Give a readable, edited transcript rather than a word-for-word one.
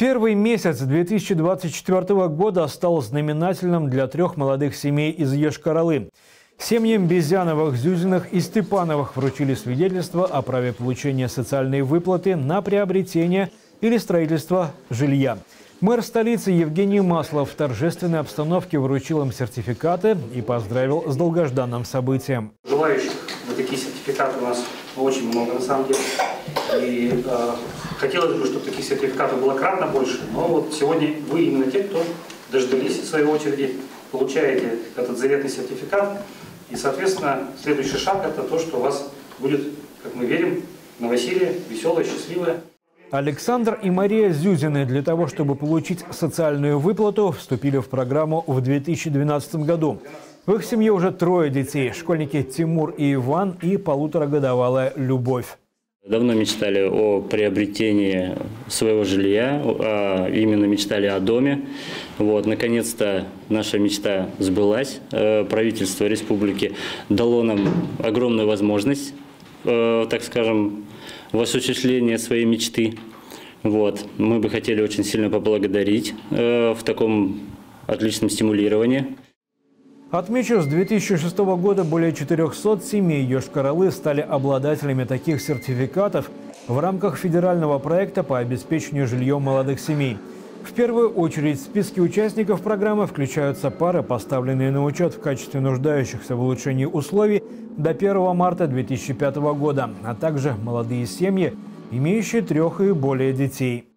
Первый месяц 2024 года стал знаменательным для 3 молодых семей из Йошкар-Олы. Семьям Безяновых, Зюзиных и Степановых вручили свидетельство о праве получения социальной выплаты на приобретение или строительство жилья. Мэр столицы Евгений Маслов в торжественной обстановке вручил им сертификаты и поздравил с долгожданным событием. Желающих на такие сертификаты у нас очень много на самом деле. И хотелось бы, чтобы таких сертификатов было кратно больше. Но вот сегодня вы именно те, кто дождались в своей очереди, получаете этот заветный сертификат. И, соответственно, следующий шаг – это то, что у вас будет, как мы верим, новоселье, веселое, счастливое. Александр и Мария Зюзины для того, чтобы получить социальную выплату, вступили в программу в 2012 году. В их семье уже 3 детей – школьники Тимур и Иван и 1,5-годовалая Любовь. Давно мечтали о приобретении своего жилья, именно мечтали о доме. Вот, наконец-то наша мечта сбылась. Правительство республики дало нам огромную возможность, так скажем, в осуществлении своей мечты. Вот. Мы бы хотели очень сильно поблагодарить в таком отличном стимулировании. Отмечу, с 2006 года более 400 семей Йошкар-Олы стали обладателями таких сертификатов в рамках федерального проекта по обеспечению жильем молодых семей. В первую очередь в списке участников программы включаются пары, поставленные на учет в качестве нуждающихся в улучшении условий до 1 марта 2005 года, а также молодые семьи, имеющие 3 и более детей.